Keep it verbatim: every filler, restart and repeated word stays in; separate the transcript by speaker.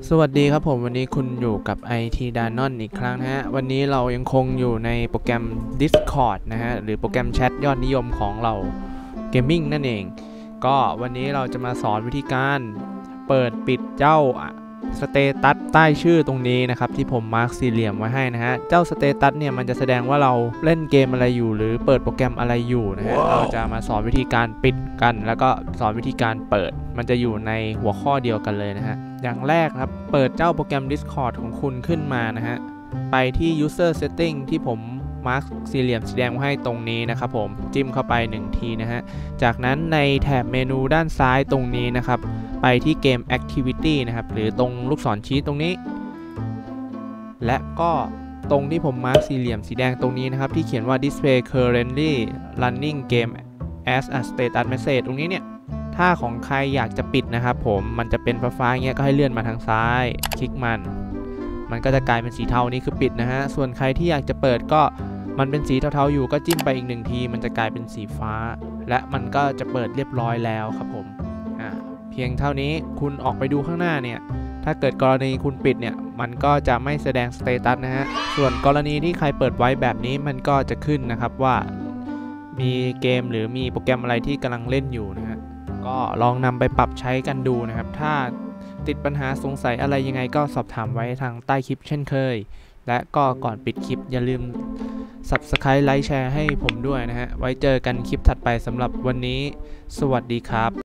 Speaker 1: สวัสดีครับผมวันนี้คุณอยู่กับ ไอ ที Danon อีกครั้งนะฮะวันนี้เรายังคงอยู่ในโปรแกรม Discord นะฮะหรือโปรแกรมแชทยอดนิยมของเราเกมมิ่งนั่นเองก็วันนี้เราจะมาสอนวิธีการเปิดปิดเจ้าสเตตัสใต้ชื่อตรงนี้นะครับที่ผมมาร์คสี่เหลี่ยมไว้ให้นะฮะเจ้าสเตตัสเนี่ยมันจะแสดงว่าเราเล่นเกมอะไรอยู่หรือเปิดโปรแกรมอะไรอยู่นะฮะ wow. เราจะมาสอนวิธีการปิดกันแล้วก็สอนวิธีการเปิดมันจะอยู่ในหัวข้อเดียวกันเลยนะฮะอย่างแรกครับเปิดเจ้าโปรแกรม Discord ของคุณขึ้นมานะฮะไปที่ user setting ที่ผมมาร์คสี่เหลี่ยมสีแดงให้ตรงนี้นะครับผมจิ้มเข้าไปหนึ่งทีนะฮะจากนั้นในแถบเมนูด้านซ้ายตรงนี้นะครับไปที่เกม activity นะครับหรือตรงลูกศรชี้ตรงนี้และก็ตรงที่ผมมาร์คสี่เหลี่ยมสีแดงตรงนี้นะครับที่เขียนว่า display currently running game as a status message ตรงนี้เนี่ยถ้าของใครอยากจะปิดนะครับผมมันจะเป็นฟ้าๆอย่างเงี้ยก็ให้เลื่อนมาทางซ้ายคลิกมันมันก็จะกลายเป็นสีเทานี้คือปิดนะฮะส่วนใครที่อยากจะเปิดก็มันเป็นสีเทาๆอยู่ก็จิ้มไปอีกหนึ่งทีมันจะกลายเป็นสีฟ้าและมันก็จะเปิดเรียบร้อยแล้วครับผมอ่าเพียงเท่านี้คุณออกไปดูข้างหน้าเนี่ยถ้าเกิดกรณีคุณปิดเนี่ยมันก็จะไม่แสดงสเตตัสนะฮะส่วนกรณีที่ใครเปิดไว้แบบนี้มันก็จะขึ้นนะครับว่ามีเกมหรือมีโปรแกรมอะไรที่กำลังเล่นอยู่นะฮะก็ลองนำไปปรับใช้กันดูนะครับถ้าติดปัญหาสงสัยอะไรยังไงก็สอบถามไว้ทางใต้คลิปเช่นเคยและก็ก่อนปิดคลิปอย่าลืม Subscribe ไลค์แชร์ให้ผมด้วยนะฮะไว้เจอกันคลิปถัดไปสำหรับวันนี้สวัสดีครับ